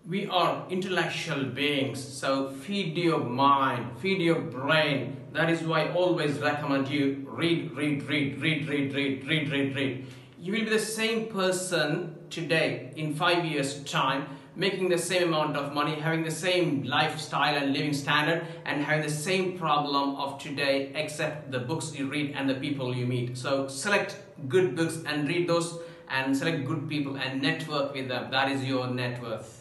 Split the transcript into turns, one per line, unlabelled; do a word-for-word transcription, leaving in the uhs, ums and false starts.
We are intellectual beings, so feed your mind, feed your brain. That is why I always recommend you read, read, read, read, read, read, read, read, read. You will be the same person today in five years time, making the same amount of money, having the same lifestyle and living standard, and having the same problem of today, except the books you read and the people you meet. So select good books and read those, and select good people and network with them. That is your net worth.